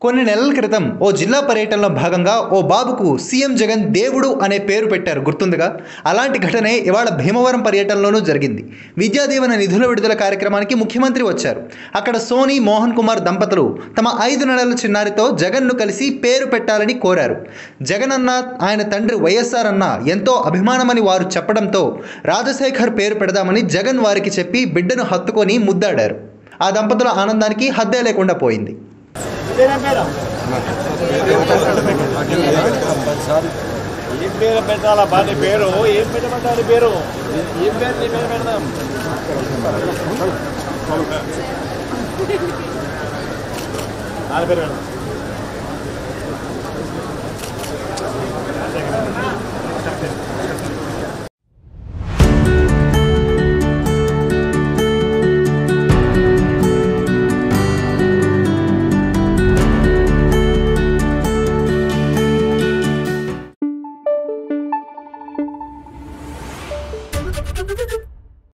కొన్ని నెలల క్రితం ఓ జిల్లా పర్యటనలో భాగంగా ఓ బాబుకు సీఎం జగన్ దేవుడు అనే పేరు పెట్టారు, గుర్తుందిగా. అలాంటి ఘటనే ఇవాళ భీమవరం పర్యటనలోనూ జరిగింది. విద్యా దీవెన నిధుల విడుదల కార్యక్రమానికి ముఖ్యమంత్రి వచ్చారు. అక్కడ సోని మోహన్ కుమార్ దంపతులు తమ 5 నెలల చిన్నారితో జగన్ను కలిసి పేరు పెట్టాలని కోరారు. జగన్ అన్న, ఆయన తండ్రి వైఎస్ఆర్ అన్న ఎంతో అభిమానమని వారు చెప్పడంతో రాజశేఖర్ పేరు పెడదామని జగన్ వారికి చెప్పి బిడ్డను హత్తుకొని ముద్దాడారు. ఆ దంపతుల ఆనందానికి హద్దే లేకుండా పోయింది. ఏం పేరు పెట్టాలా? బాగా పేరు ఏం పెట్టమంటారు? పేరు ఏం పేరు? నీ పేరు పెడదాం. వాళ్ళ పేరు పెడదాం. Thank you.